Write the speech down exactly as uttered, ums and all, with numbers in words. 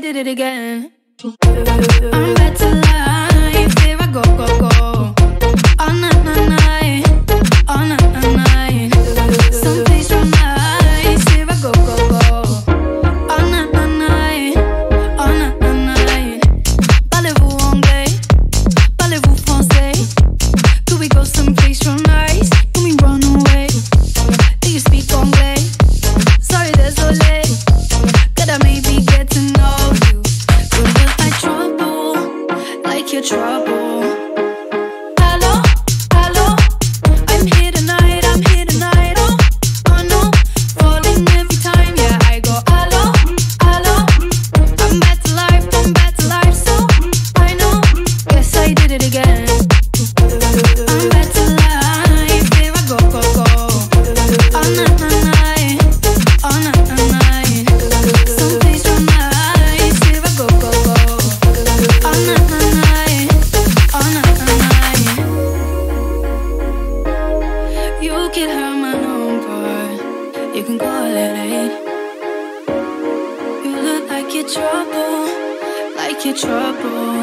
did it again. I'm back to life. Here I go, go, go. All night, night, night. All night, night, night. Someplace real nice. Here I go, go, go. All night, night, night. All night, night, night. Parlez-vous anglais? Parlez-vous français? Could we go someplace real nice? Can we run away? Do you speak anglais? Sorry, there's so late. Could I maybe get to know you? You look like trouble, like you're trouble. Hello, hello, I'm here tonight, I'm here tonight. Oh, oh no, falling every time. Yeah, I go hello, hello. I'm back to life, I'm back to life. So I know, guess I did it again. I'm back to life. Here I go, go, go. All night, night, night. All night, night, night. Someplace real nice. Here I go, go, go. All night, night, night. All night, night, night. You can have my number. You can call it eight. You look like you're trouble, like you're trouble.